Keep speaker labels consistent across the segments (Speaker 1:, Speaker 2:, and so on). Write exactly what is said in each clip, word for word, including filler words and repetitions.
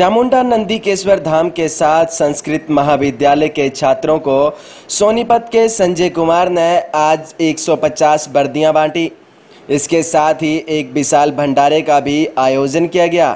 Speaker 1: चामुंडा नंदीकेश्वर धाम के साथ संस्कृत महाविद्यालय के छात्रों को सोनीपत के संजय कुमार ने आज एक सौ पचास वर्दियां बांटी। इसके साथ ही एक विशाल भंडारे का भी आयोजन किया गया।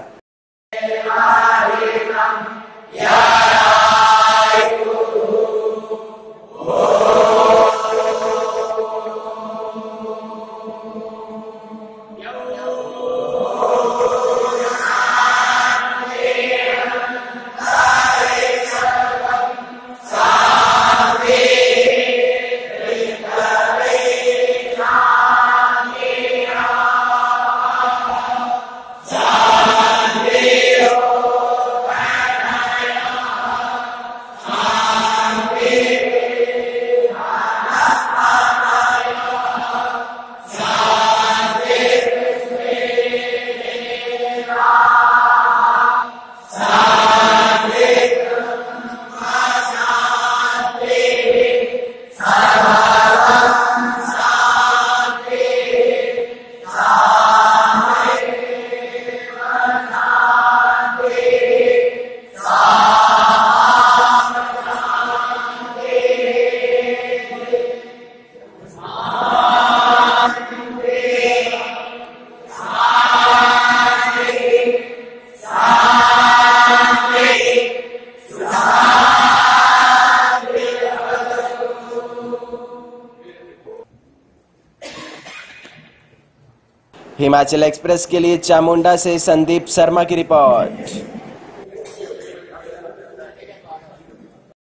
Speaker 1: हिमाचल एक्सप्रेस के लिए चामुंडा से संदीप शर्मा की रिपोर्ट।